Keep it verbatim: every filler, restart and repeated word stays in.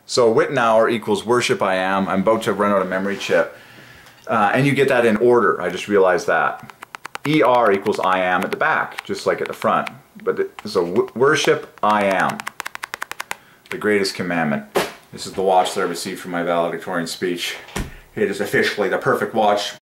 So Wittnauer equals worship I am. I'm about to run out of memory chip. Uh, and you get that in order. I just realized that. E R equals I am at the back, just like at the front. But it, so worship I am. The greatest commandment. This is the watch that I received from my valedictorian speech. It is officially the perfect watch.